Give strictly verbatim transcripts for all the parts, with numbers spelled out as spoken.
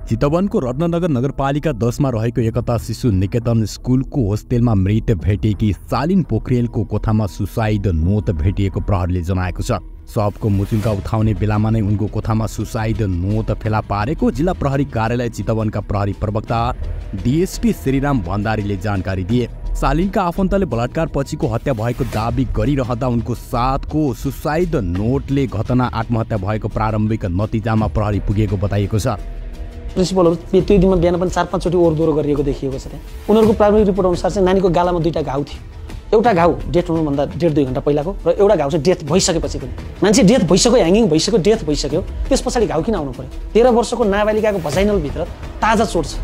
चितवनको रत्ननगर नगरपालिका दस मा रहेको एकता शिशु निकेतन स्कुलको होस्टेलमा मृत भेटिएकी सालिन पोखरेलको कोठामा सुसाइड नोट भेटिएको प्रहरीले जनाएको छ। शवको मुचुल्का उठाउने बेलामा नै उनको कोठामा सुसाइड नोट फेला पारेको जिल्ला प्रहरी कार्यालय चितवनका प्रहरी प्रवक्ता डीएसपी श्रीराम भण्डारीले जानकारी दिए। सालिनका आफन्तले बलात्कार पछिको हत्या भएको दाबी गरिरहँदा उनको साथको सुसाइड नोटले घटना आत्महत्या भएको प्रारम्भिक नतिजामा प्रहरी पुगेको बताइएको छ। प्रिन्सिपलहरु त्यो दिनमा बिहान पनि चार पाँच चोटि ओरदोरो गरिएको देखिएको छ। त्यहाँ उनीहरूको प्रारम्भिक रिपोर्ट अनुसार चाहिँ नानीको गालामा दुईटा घाउ थियो। एउटा घाउ डेथ हुनुभन्दा डेढ दुई घण्टा पहिलाको र एउटा घाउ चाहिँ डेथ भइसकेपछि पनि मान्छे डेथ भइसक्यो, ह्याङ्गिङ भइसक्यो, डेथ भइसक्यो, त्यस पछाडि घाउ किन आउनु पर्यो? तेह्र वर्षको नाबालिकाको भजाइनलभित्र ताजा चोट छ,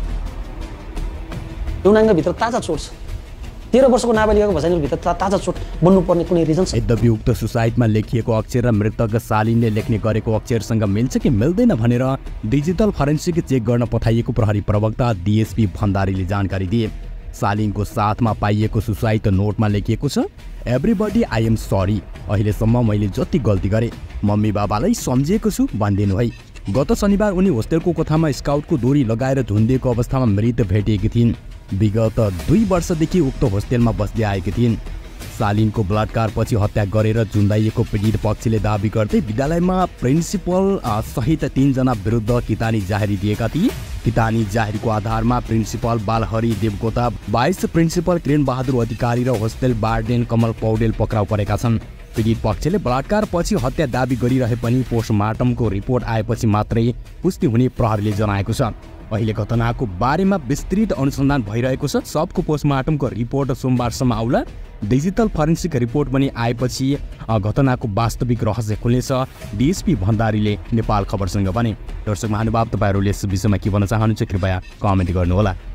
यौनाङ्गभित्र ताजा चोट छ। तेह्र वर्षको नाबालिकाको भजाइनलभित्र ताजा चोट बन्नुपर्ने कुनै रिजन छ? यद्यपि उक्त सुसाइडमा लेखिएको अक्षर र मृतक सालिनले लेख्ने गरेको अक्षरसँग मिल्छ कि मिल्दैन भनेर डिजिटल फरेन्सिक चेक गर्न पठाइएको प्रहरी प्रवक्ता डीएसपी भण्डारीले जानकारी दिए। सालिनको साथमा पाइएको सुसाइड नोटमा लेखिएको छ, एभ्रीबडी आई एम सरी, अहिलेसम्म मैले जति गल्ती गरेँ मम्मी बाबालाई सम्झिएको छु भनिदिनु है। गत शनिबार उनी होस्टेलको कोठामा स्काउटको डोरी लगाएर झुन्डिएको अवस्थामा मृत भेटिएकी थिइन्। विगत दुई वर्षदेखि उक्त होस्टेलमा बस्दै आएकी थिइन्। सालिनको बलात्कार पछि हत्या गरेर झुन्डाइएको पीडित पक्षले दाबी गर्दै विद्यालयमा प्रिन्सिपल सहित तीनजना विरुद्ध कितानी जाहेरी दिएका थिए। कितानी जाहेरीको आधारमा principal Balhari Devkota, vice principal Kiran Bahadur Adhikari र होस्टेल वार्डेन कमल पौडेल पक्राउ परेका छन्। पीडित पक्षले बलात्कार पछि हत्या दाबी गरिरहे पनि पोस्टमार्टमको रिपोर्ट आएपछि मात्रै पुष्टि हुने प्रहरीले जनाएको छ। अहिले घटनाको बारेमा विस्तृत अनुसन्धान भइरहेको छ। सबको पोस्टमार्टमको रिपोर्ट सोमबारसम्म आउला। डिजिटल फरेन्सिक रिपोर्ट पनि आएपछि घटनाको वास्तविक रहस्य खुल्नेछ, डीएसपी भण्डारीले नेपाल खबरसँग भने। दर्शक महानुभाव, तपाईहरूले यस विषयमा के भन्न चाहनुहुन्छ कृपया कमेन्ट गर्नुहोला।